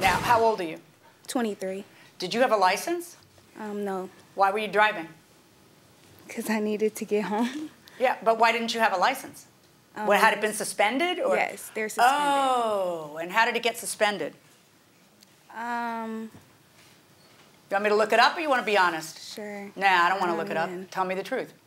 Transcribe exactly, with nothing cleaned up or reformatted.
Now, how old are you? twenty-three. Did you have a license? Um, no. Why were you driving? Because I needed to get home. Yeah, but why didn't you have a license? Um, what, had it been suspended? Or? Yes, they're suspended. Oh, and how did it get suspended? Um, You want me to look it up or you want to be honest? sure. Nah, I don't want to look it up. Um, Tell me the truth.